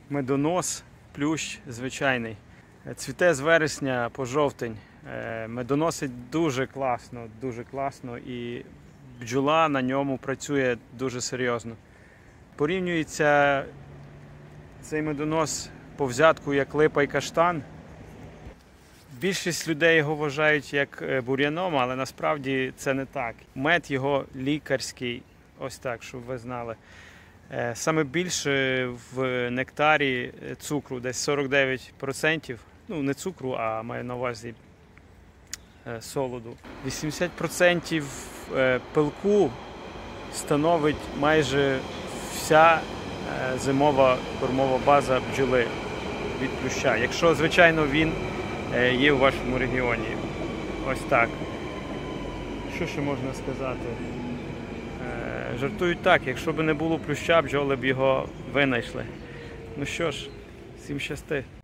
медонос, плющ звичайний. Цвіте з вересня по жовтень. Медоносить дуже класно і бджола на ньому працює дуже серйозно. Порівнюється цей медонос по взятку як липа і каштан. Більшість людей його вважають як бур'яном, але насправді це не так. Мед його лікарський, ось так, щоб ви знали. Саме більше в нектарі цукру, десь 49%. Ну, не цукру, а маю на увазі солоду. 80% пилку становить майже вся зимова кормова база бджоли від плюща. Якщо, звичайно, він є у вашому регіоні. Ось так. Що ще можна сказати? Жартують так, якщо б не було плюща, бджоли б його винайшли. Ну що ж, всім щасти.